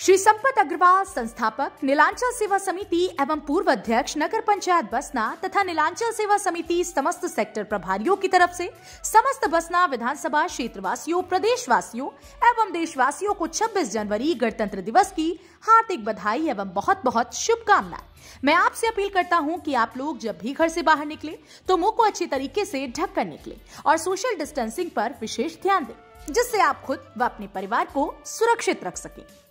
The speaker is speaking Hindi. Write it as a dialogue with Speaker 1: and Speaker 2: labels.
Speaker 1: श्री संपत अग्रवाल, संस्थापक, नीलांचल सेवा समिति एवं पूर्व अध्यक्ष नगर पंचायत बसना तथा नीलांचल सेवा समिति समस्त सेक्टर प्रभारियों की तरफ से समस्त बसना विधानसभा क्षेत्रवासियों, प्रदेशवासियों एवं देशवासियों को 26 जनवरी गणतंत्र दिवस की हार्दिक बधाई एवं बहुत बहुत शुभकामनाएं। मैं आपसे अपील करता हूं कि आप लोग जब भी घर से बाहर निकले तो मुंह को अच्छी तरीके से ढक कर निकले और सोशल डिस्टेंसिंग पर विशेष ध्यान दें, जिससे आप खुद व अपने परिवार को सुरक्षित रख सकें।